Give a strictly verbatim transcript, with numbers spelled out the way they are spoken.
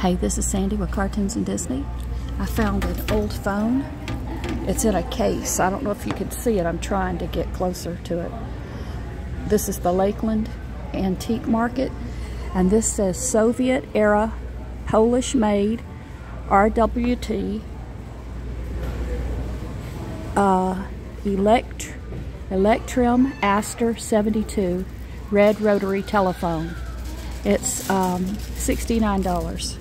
Hey, this is Sandy with Cartoons and Disney. I found an old phone. It's in a case. I don't know if you can see it. I'm trying to get closer to it. This is the Lakeland Antique Market, and this says Soviet era, Polish made, R W T, uh, elect Electrum Aster seventy-two, red rotary telephone. It's um, sixty-nine dollars.